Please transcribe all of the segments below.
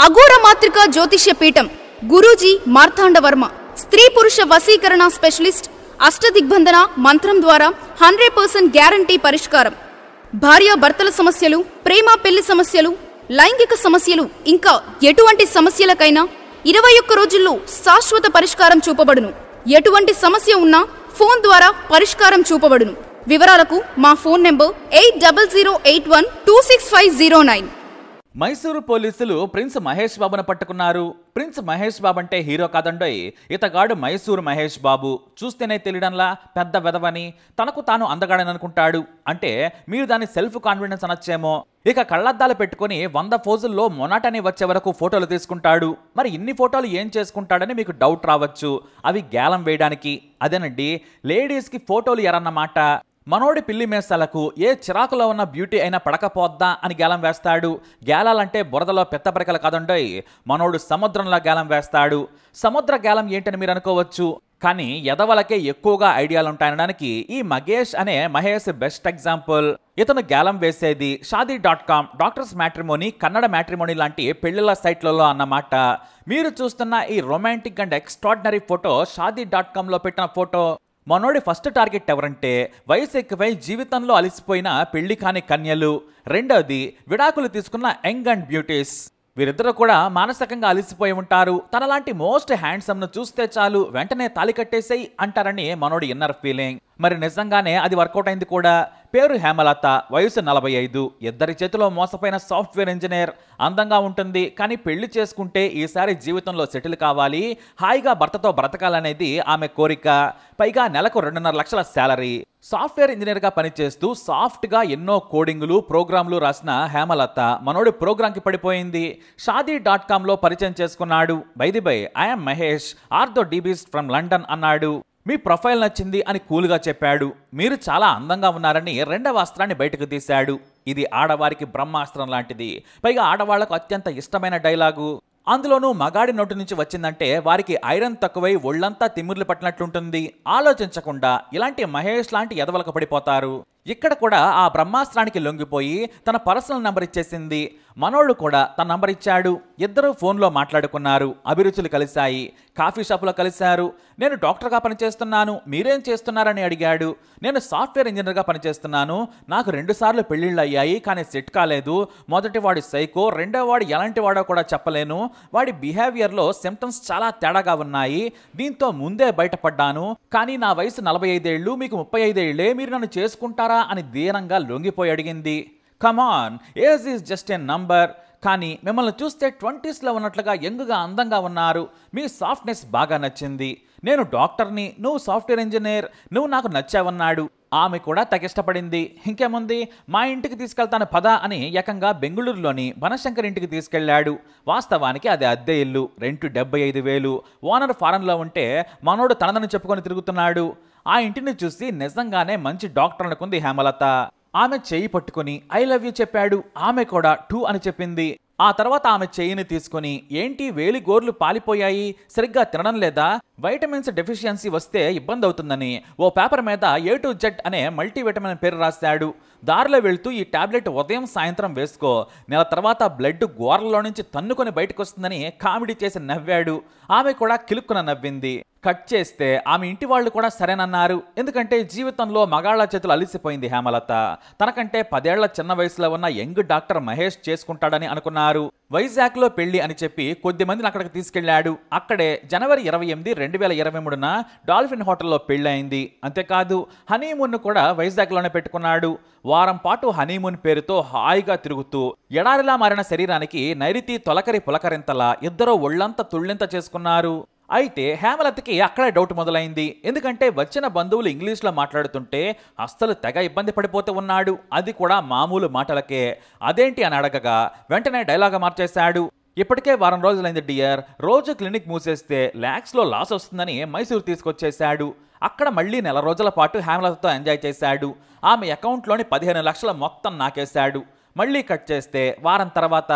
అఘోర మాత్రిక జ్యోతిష్య పీఠం గురూజీ మార్తాండ వర్మ స్త్రీ పురుష వశీకరణ స్పెషలిస్ట్ అష్టదిగ్బంధన మంత్రం ద్వారా 100% గ్యారంటీ పరిష్కారం. భార్యాభర్తల సమస్యలు, ప్రేమ పెళ్లి సమస్యలు, లైంగిక సమస్యలు ఇంకా ఎటువంటి సమస్యలకైనా 21 రోజుల్లో శాశ్వత పరిష్కారం చూపబడును. ఎటువంటి సమస్య ఉన్నా ఫోన్ ద్వారా పరిష్కారం చూపబడును. వివరాలకు మా ఫోన్ నెంబర్ 8008126509. మైసూరు పోలీసులు ప్రిన్స్ మహేష్ బాబును పట్టుకున్నారు. ప్రిన్స్ మహేష్ బాబు అంటే హీరో కాదండోయ్, ఇతగాడు మైసూరు మహేష్ బాబు. చూస్తేనే తెలియడంలా పెద్ద వెదవని, తనకు తాను అందగాడని అనుకుంటాడు. అంటే మీరు దాన్ని సెల్ఫ్ కాన్ఫిడెన్స్ అనొచ్చేమో. ఇక కళ్ళద్దాలు పెట్టుకుని 100 ఫోజుల్లో మొనాటని వచ్చే వరకు ఫోటోలు తీసుకుంటాడు. మరి ఇన్ని ఫోటోలు ఏం చేసుకుంటాడని మీకు డౌట్ రావచ్చు. అవి గ్యాలం వేయడానికి. అదేనండి, లేడీస్కి ఫోటోలు ఎరన్నమాట. మనోడి పిల్లి మేసాలకు ఏ చిరాకులో ఉన్న బ్యూటీ అయినా పడకపోద్దా అని గేలం వేస్తాడు. గేలాలంటే బురదలో పెత్తపరికలు కాదండోయ్, మనోడు సముద్రంలో గేలం వేస్తాడు. సముద్ర గేలం ఏంటని మీరు అనుకోవచ్చు, కానీ ఎదవలకే ఎక్కువగా ఐడియాలు ఉంటాయనడానికి ఈ మగేష్ అనే మహేష్ బెస్ట్ ఎగ్జాంపుల్. ఇతను గేలం వేసేది Shaadi.com, doctors matrimony, Kannada matrimony లాంటి పెళ్లిళ్ళ సైట్లలో అన్నమాట. మీరు చూస్తున్న ఈ రొమాంటిక్ అండ్ ఎక్స్ట్రాడినరీ ఫోటో షాదీ.comలో పెట్టిన ఫోటో. మనోడి ఫస్ట్ టార్గెట్ ఎవరంటే వయసు ఎక్కువై జీవితంలో అలిసిపోయిన పెళ్లి కాని కన్యలు. రెండోది విడాకులు తీసుకున్న యంగ్ అండ్ బ్యూటీస్. వీరిద్దరూ కూడా మానసికంగా అలిసిపోయి ఉంటారు. తనలాంటి మోస్ట్ హ్యాండ్సమ్ ను చూస్తే చాలు వెంటనే తాళి కట్టేసేయ్ అంటారని మనోడి ఇన్నర్ ఫీలింగ్. మరి నిజంగానే అది వర్కౌట్ అయింది కూడా. పేరు హేమలత, వయసు 45, ఇద్దరి చేతిలో మోసపోయిన సాఫ్ట్వేర్ ఇంజనీర్. అందంగా ఉంటుంది, కానీ పెళ్లి చేసుకుంటే ఈసారి జీవితంలో సెటిల్ కావాలి, హాయిగా భర్తతో బ్రతకాలనేది ఆమె కోరిక. పైగా నెలకు 2.5 లక్షల శాలరీ. సాఫ్ట్వేర్ ఇంజనీర్గా పనిచేస్తూ సాఫ్ట్గా ఎన్నో కోడింగులు, ప్రోగ్రాంలు రాసిన హేమలత మనోడి ప్రోగ్రాంకి పడిపోయింది. షాదీ.comలో పరిచయం చేసుకున్నాడు. By the by, I'm Mahesh, orthopaedist from London అన్నాడు. మీ ప్రొఫైల్ నచ్చింది అని కూల్గా చెప్పాడు. మీరు చాలా అందంగా ఉన్నారని రెండవ అస్త్రాన్ని బయటకు తీశాడు. ఇది ఆడవారికి బ్రహ్మాస్త్రం లాంటిది. పైగా ఆడవాళ్లకు అత్యంత ఇష్టమైన డైలాగు. అందులోనూ మగాడి నోటి నుంచి వచ్చిందంటే వారికి ఐరన్ తక్కువై ఒళ్లంతా తిమ్మిర్లు పట్టినట్లుంటుంది. ఆలోచించకుండా ఇలాంటి మహేష్ లాంటి ఎదవలకు పడిపోతారు. ఇక్కడ కూడా ఆ బ్రహ్మాస్త్రానికి లొంగిపోయి తన పర్సనల్ నంబర్ ఇచ్చేసింది. మనోడు కూడా తన నంబర్ ఇచ్చాడు. ఇద్దరు ఫోన్లో మాట్లాడుకున్నారు. అభిరుచులు కలిశాయి. కాఫీ షాపులో కలిశారు. నేను డాక్టర్గా పనిచేస్తున్నాను, మీరేం చేస్తున్నారని అడిగాడు. నేను సాఫ్ట్వేర్ ఇంజనీర్గా పనిచేస్తున్నాను, నాకు 2 సార్లు పెళ్లిళ్ళు అయ్యాయి, కానీ సెట్ కాలేదు. మొదటి వాడి సైకో, రెండో వాడు ఎలాంటి వాడో కూడా చెప్పలేను. వాడి బిహేవియర్లో సిమ్టమ్స్ చాలా తేడాగా ఉన్నాయి. దీంతో ముందే బయటపడ్డాను. కానీ నా వయసు 45 ఏళ్ళు, మీకు 35 ఏళ్లే, మీరు నన్ను చేసుకుంటారా అని దీనంగా లొంగిపోయి అడిగింది. Come on, age is just a number. కానీ మిమ్మల్ని చూస్తే 20స్లో ఉన్నట్లుగా యంగ్గా అందంగా ఉన్నారు. మీ సాఫ్ట్నెస్ బాగా నచ్చింది. నేను డాక్టర్ని, నువ్వు సాఫ్ట్వేర్ ఇంజనీర్, నువ్వు నాకు నచ్చావన్నాడు. ఆమె కూడా తగిష్టపడింది. ఇంకేముంది, మా ఇంటికి తీసుకెళ్తాను పదా అని ఏకంగా బెంగళూరులోని బనశంకర్ ఇంటికి తీసుకెళ్లాడు. వాస్తవానికి అది అద్దె ఇల్లు, రెంటు 75,000. ఓనర్ ఫారెన్లో ఉంటే మనోడు తనదని చెప్పుకొని తిరుగుతున్నాడు. ఆ ఇంటిని చూసి నిజంగానే మంచి డాక్టర్ అనుకుంది హేమలత. ఆమె చెయ్యి పట్టుకుని ఐ లవ్ యూ చెప్పాడు. ఆమె కూడా 2 అని చెప్పింది. ఆ తర్వాత ఆమె చెయ్యిని తీసుకుని, ఏంటి వేలి గోర్లు పాలిపోయాయి, సరిగ్గా తినడం లేదా, వైటమిన్స్ డెఫిషియన్సీ వస్తే ఇబ్బంది అవుతుందని ఓ పేపర్ మీద A to Z అనే మల్టీవిటమిన్ పేరు రాశాడు. దారిలో వెళ్తూ ఈ టాబ్లెట్ ఉదయం సాయంత్రం వేసుకో, నెల తర్వాత బ్లడ్ గోర్లలో నుంచి తన్నుకొని బయటకు వస్తుందని కామెడీ చేసి నవ్వాడు. ఆమె కూడా కిలుక్కున నవ్వింది. కట్ చేస్తే ఆమె ఇంటి వాళ్ళు కూడా సరేనన్నారు. ఎందుకంటే జీవితంలో మగాళ్ల చేతులు అలిసిపోయింది హేమలత. తనకంటే 10 ఏళ్ల చిన్న వయసులో ఉన్న యంగ్ డాక్టర్ మహేష్ చేసుకుంటాడని అనుకున్నారు. వైజాగ్లో పెళ్లి అని చెప్పి కొద్ది మందిని అక్కడికి తీసుకెళ్లాడు. అక్కడే జనవరి 28, 2023న డాల్ఫిన్ హోటల్లో పెళ్లయింది. అంతేకాదు హనీమూన్ కూడా వైజాగ్లోనే పెట్టుకున్నాడు. వారం పాటు హనీమూన్ పేరుతో హాయిగా తిరుగుతూ ఎడారిలా మారిన శరీరానికి నైరుతి తొలకరి పులకరింతలా ఇద్దరూ ఒళ్లంతా తుళ్ళింత చేసుకున్నారు. అయితే హేమలతకి అక్కడే డౌట్ మొదలైంది. ఎందుకంటే వచ్చిన బంధువులు ఇంగ్లీష్లో మాట్లాడుతుంటే అస్సలు తెగ ఇబ్బంది పడిపోతూ ఉన్నాడు. అది కూడా మామూలు మాటలకే. అదేంటి అని అడగగా వెంటనే డైలాగ్ మార్చేశాడు. ఇప్పటికే వారం రోజులైంది డియర్, రోజు క్లినిక్ మూసేస్తే lakhsలో లాస్ వస్తుందని మైసూరు తీసుకొచ్చేశాడు. అక్కడ మళ్ళీ 1 నెల రోజుల పాటు హేమలతతో ఎంజాయ్ చేశాడు. ఆమె అకౌంట్లోని 15 లక్షల మొత్తం నాకేశాడు. మళ్ళీ కట్ చేస్తే వారం తర్వాత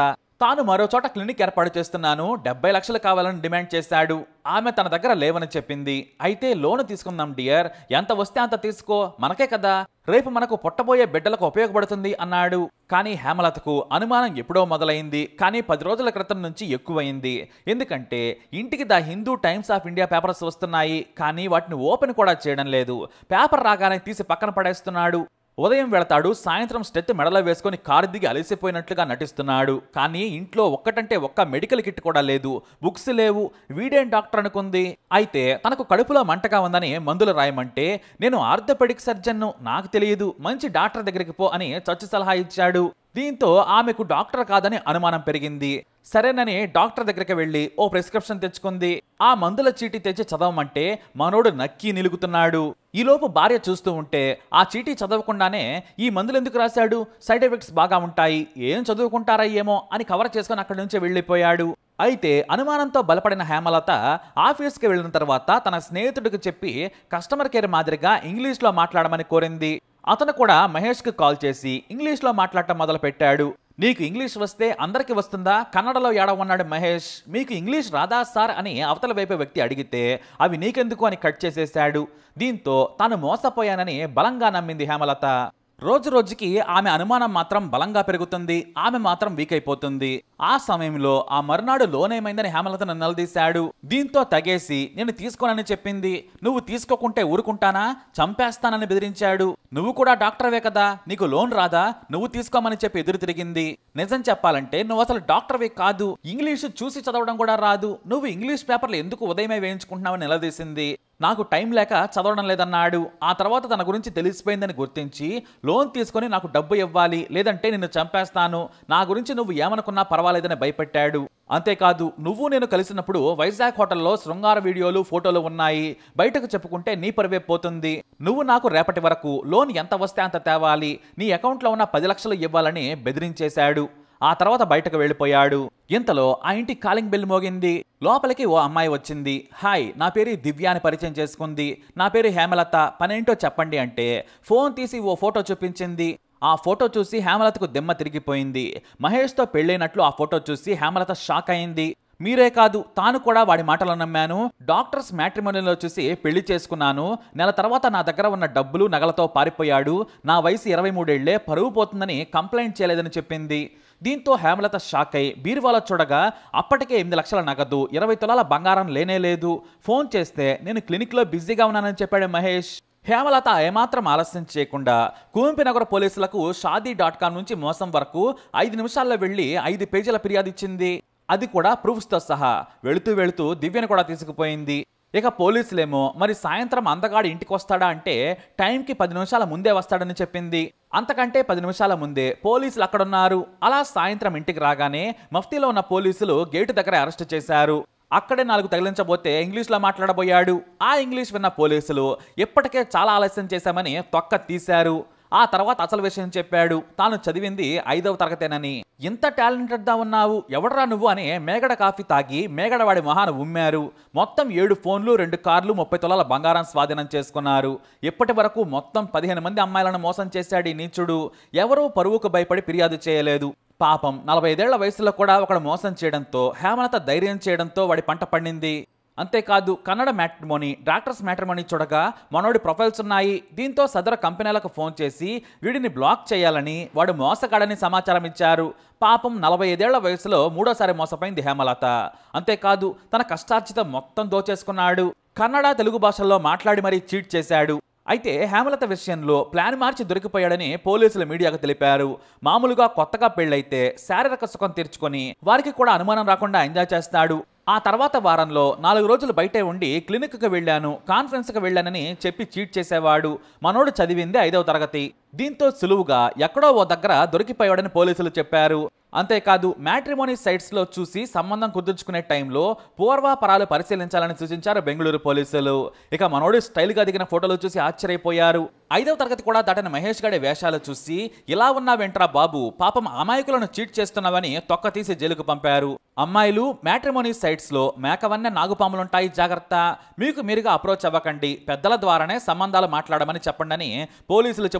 తాను మరో చోట క్లినిక్ ఏర్పాటు చేస్తున్నాను, 70 లక్షలు కావాలని డిమాండ్ చేశాడు. ఆమె తన దగ్గర లేవని చెప్పింది. అయితే లోను తీసుకుందాం డియర్, ఎంత వస్తే అంత తీసుకో, మనకే కదా, రేపు మనకు పుట్టబోయే బిడ్డలకు ఉపయోగపడుతుంది అన్నాడు. కానీ హేమలతకు అనుమానం ఎప్పుడో మొదలైంది, కానీ 10 రోజుల క్రితం నుంచి ఎక్కువైంది. ఎందుకంటే ఇంటికి the Hindu Times of India papers వస్తున్నాయి, కానీ వాటిని ఓపెన్ కూడా చేయడం లేదు. పేపర్ రాగానే తీసి పక్కన పడేస్తున్నాడు. ఉదయం వెళతాడు, సాయంత్రం స్టెత్ మెడలో వేసుకొని కారు దిగి అలసిపోయినట్లుగా నటిస్తున్నాడు. కానీ ఇంట్లో ఒక్కటంటే ఒక్క మెడికల్ కిట్ కూడా లేదు, బుక్స్ లేవు. వీడేం డాక్టర్ అనుకుంది. అయితే తనకు కడుపులో మంటగా ఉందని మందులు రాయమంటే, నేను ఆర్థోపెడిక్ సర్జన్ను, నాకు తెలియదు, మంచి డాక్టర్ దగ్గరికి పో అని చచ్చు సలహా ఇచ్చాడు. దీంతో ఆమెకు డాక్టర్ కాదని అనుమానం పెరిగింది. సరేనని డాక్టర్ దగ్గరికి వెళ్లి ఓ ప్రిస్క్రిప్షన్ తెచ్చుకుంది. ఆ మందుల చీటీ తెచ్చి చదవమంటే మనోడు నక్కి నిలుగుతున్నాడు. ఈలోపు భార్య చూస్తూ ఉంటే ఆ చీటీ చదవకుండానే ఈ మందులు ఎందుకు రాశాడు, సైడ్ ఎఫెక్ట్స్ బాగా ఉంటాయి, ఏం చదువుకుంటారా ఏమో అని కవర్ చేసుకుని అక్కడి నుంచి వెళ్లిపోయాడు. అయితే అనుమానంతో బలపడిన హేమలత ఆఫీస్కి వెళ్ళిన తర్వాత తన స్నేహితుడికి చెప్పి కస్టమర్ కేర్ మాదిరిగా ఇంగ్లీష్లో మాట్లాడమని కోరింది. అతను కూడా మహేష్కి కాల్ చేసి ఇంగ్లీష్లో మాట్లాడటం మొదలు పెట్టాడు. నీకు ఇంగ్లీష్ వస్తే అందరికి వస్తుందా, కన్నడలో ఏడవన్నాడు మహేష్. మీకు ఇంగ్లీష్ రాదా సార్ అని అవతల వైపు వ్యక్తి అడిగితే అవి నీకెందుకు అని కట్ చేసేశాడు. దీంతో తాను మోసపోయానని బలంగా నమ్మింది హేమలత. రోజు రోజుకి ఆమె అనుమానం మాత్రం బలంగా పెరుగుతుంది, ఆమె మాత్రం వీక్ అయిపోతుంది. ఆ సమయంలో ఆ మరునాడు లోనేమైందని హేమలతను నిలదీశాడు. దీంతో తగేసి నేను తీసుకోనని చెప్పింది, నువ్వు తీసుకోకుంటే ఊరుకుంటానా, చంపేస్తానని బెదిరించాడు. నువ్వు కూడా డాక్టర్వే కదా, నీకు లోన్ రాదా, నువ్వు తీసుకోమని చెప్పి ఎదురు తిరిగింది. నిజం చెప్పాలంటే నువ్వు అసలు డాక్టర్వే కాదు, ఇంగ్లీషు చూసి చదవడం కూడా రాదు, నువ్వు ఇంగ్లీష్ పేపర్లు ఎందుకు ఉదయమే వేయించుకుంటున్నావని నిలదీసింది. నాకు టైం లేక చదవడం లేదన్నాడు. ఆ తర్వాత తన గురించి తెలిసిపోయిందని గుర్తించి లోన్ తీసుకొని నాకు డబ్బు ఇవ్వాలి, లేదంటే నిన్ను చంపేస్తాను, నా గురించి నువ్వు ఏమనుకున్నా పర్వాలేదని భయపెట్టాడు. అంతేకాదు, నువ్వు నేను కలిసినప్పుడు వైజాగ్ హోటల్లో శృంగార వీడియోలు ఫోటోలు ఉన్నాయి, బయటకు చెప్పుకుంటే నీ పరువే పోతుంది. నువ్వు నాకు రేపటి వరకు లోన్ ఎంత వస్తే అంత తేవాలి, నీ అకౌంట్లో ఉన్న 10 లక్షలు ఇవ్వాలని బెదిరించేశాడు. ఆ తర్వాత బయటకు వెళ్ళిపోయాడు. ఇంతలో ఆ ఇంటి కాలింగ్ బెల్ మోగింది. లోపలికి ఓ అమ్మాయి వచ్చింది. హాయ్, నా పేరు దివ్య అని పరిచయం చేసుకుంది. నా పేరు హేమలత, పనేంటో చెప్పండి అంటే ఫోన్ తీసి ఓ ఫోటో చూపించింది. ఆ ఫోటో చూసి హేమలతకు దిమ్మ తిరిగిపోయింది. మహేష్తో పెళ్ళైనట్లు ఆ ఫోటో చూసి హేమలత షాక్ అయింది. మీరే కాదు, తాను కూడా వాడి మాటలు నమ్మాను. డాక్టర్స్ మ్యాట్రిమోనీలో చూసి పెళ్లి చేసుకున్నాను. నెల తర్వాత నా దగ్గర ఉన్న డబ్బులు నగలతో పారిపోయాడు. నా వయసు 23 ఏళ్లే, పరువు పోతుందని కంప్లైంట్ చేయలేదని చెప్పింది. దీంతో హేమలత షాక్ అయి బీరువాలో చూడగా అప్పటికే 8 లక్షల నగదు, 20 తులాల బంగారం లేనేలేదు. ఫోన్ చేస్తే నేను క్లినిక్లో బిజీగా ఉన్నానని చెప్పాడు మహేష్. హేమలత ఏమాత్రం ఆలస్యం చేయకుండా కూంపినగర్ పోలీసులకు షాదీ.com నుంచి మోసం వరకు 5 నిమిషాల్లో వెళ్లి 5 పేజీల ఫిర్యాదు ఇచ్చింది. అది కూడా ప్రూఫ్స్తో సహా. వెళుతూ వెళుతూ దివ్యను కూడా తీసుకుపోయింది. ఇక పోలీసులేమో మరి సాయంత్రం అందగాడు ఇంటికి వస్తాడా అంటే టైంకి 10 నిమిషాల ముందే వస్తాడని చెప్పింది. అంతకంటే 10 నిమిషాల ముందే పోలీసులు అక్కడున్నారు. అలా సాయంత్రం ఇంటికి రాగానే మఫ్తీలో ఉన్న పోలీసులు గేటు దగ్గర అరెస్ట్ చేశారు. అక్కడే 4 తగిలించబోతే ఇంగ్లీష్లో మాట్లాడబోయాడు. ఆ ఇంగ్లీష్ విన్న పోలీసులు ఇప్పటికే చాలా ఆలస్యం చేశామని తొక్క తీశారు. ఆ తర్వాత అసలు విషయం చెప్పాడు. తాను చదివింది 5వ తరగతేనని. ఇంత టాలెంటెడ్గా ఉన్నావు, ఎవడరా నువ్వు అని మేగడ కాఫీ తాగి మేగడవాడి మొహాన ఉమ్మారు. మొత్తం 7 ఫోన్లు, 2 కార్లు, 30 తులాల బంగారం స్వాధీనం చేసుకున్నారు. ఇప్పటి వరకు మొత్తం 15 మంది అమ్మాయిలను మోసం చేశాడు ఈ నీచుడు. ఎవరూ పరువుకు భయపడి ఫిర్యాదు చేయలేదు. పాపం 45 ఏళ్ల వయసులో కూడా ఒకడు మోసం చేయడంతో హేమలత ధైర్యం చేయడంతో వాడి పంట పండింది. అంతేకాదు, కన్నడ మ్యాట్రిమోనీ, డాక్టర్స్ మ్యాట్రిమోనీ చూడగా మనోడి ప్రొఫైల్స్ ఉన్నాయి. దీంతో సదరు కంపెనీలకు ఫోన్ చేసి వీడిని బ్లాక్ చేయాలని, వాడు మోసగాడని సమాచారం ఇచ్చారు. పాపం 45 ఏళ్ల వయసులో 3వ మోసపోయింది హేమలత. అంతేకాదు, తన కష్టార్జితం మొత్తం దోచేసుకున్నాడు. కన్నడ, తెలుగు భాషల్లో మాట్లాడి మరీ చీట్ చేశాడు. అయితే హేమలత విషయంలో ప్లాన్ మార్చి దొరికిపోయాడని పోలీసులు మీడియాకు తెలిపారు. మామూలుగా కొత్తగా పెళ్ళైతే శారీరక సుఖం తీర్చుకొని వారికి కూడా అనుమానం రాకుండా ఎంజాయ్ చేస్తాడు. ఆ తర్వాత వారంలో 4 రోజులు బయటే ఉండి క్లినిక్కి వెళ్ళాను, కాన్ఫరెన్స్కి వెళ్ళానని చెప్పి చీట్ చేసేవాడు. మనోడు చదివింది 5వ తరగతి. దీంతో సులువుగా ఎక్కడో ఓ దగ్గర దొరికిపోయాడని పోలీసులు చెప్పారు. అంతేకాదు, మ్యాట్రిమోనీ సైట్స్లో చూసి సంబంధం కుదుర్చుకునే టైంలో పూర్వాపరాలు పరిశీలించాలని సూచించారు బెంగళూరు పోలీసులు. ఇక మనోడి స్టైల్గా దిగిన ఫోటోలు చూసి ఆశ్చర్యపోయారు. 5వ తరగతి కూడా దాటిన మహేష్ గడి వేషాలు చూసి ఇలా ఉన్నావేంట్రా బాబు, పాపం అమాయకులను చీట్ చేస్తున్నావని తొక్క తీసి జైలుకు పంపారు. అమ్మాయిలు మ్యాట్రిమోనీ సైట్స్లో మేకవన్న నాగుపాములుంటాయి, జాగ్రత్త, మీకు మీరుగా అప్రోచ్ అవ్వకండి, పెద్దల ద్వారానే సంబంధాలు మాట్లాడమని చెప్పండి అని పోలీసులు చెబుతున్నారు.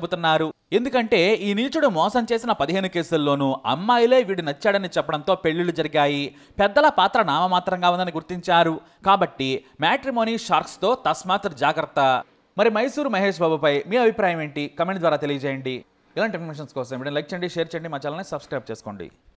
అనుకున్నారు. ఎందుకంటే ఈ నీచుడు మోసం చేసిన 15 కేసుల్లోనూ అమ్మాయిలే వీడు నచ్చాడని చెప్పడంతో పెళ్లిళ్లు జరిగాయి. పెద్దల పాత్ర నామమాత్రంగా ఉందని గుర్తించారు. కాబట్టి మ్యాట్రిమోనీ షార్క్స్తో తస్మాత్ జాగ్రత్త. మరి మైసూరు మహేష్ బాబుపై మీ అభిప్రాయం ఏంటి? కమెంట్ ద్వారా తెలియజేయండి. ఇలాంటి ఇన్ఫర్మేషన్స్ కోసం వీడియోని లైక్ చేయండి, షేర్ చేయండి, మా ఛానల్ని సబ్స్క్రైబ్ చేసుకోండి.